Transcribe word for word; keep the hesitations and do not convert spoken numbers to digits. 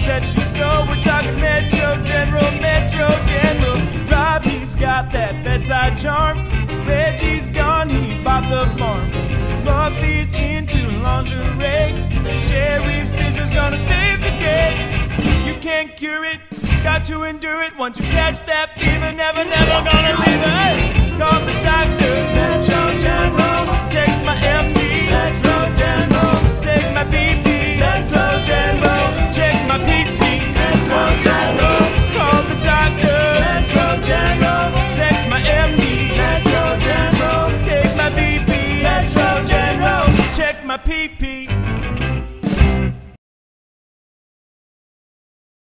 set you go. We're talking Metro General, Metro General. Robbie's got that bedside charm. Reggie's gone, he bought the farm. Muffy's into lingerie. Sheriff's scissors gonna save the day. You can't cure it, got to endure it. Once you catch that fever, never, never gonna leave it. Hey, call the doctor, Metro General. Text my M D, Metro General. Take my B P, Metro General. Check my P P, Metro General. Call the doctor, Metro General. Text my M D, Metro General. Take my B P, Metro General. Check my P P.